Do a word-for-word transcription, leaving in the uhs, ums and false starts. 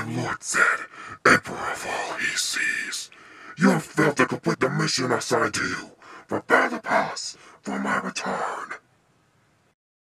am Lord Zed, Emperor of all he sees. You have failed to complete the mission assigned to you. Prepare the palace for my return.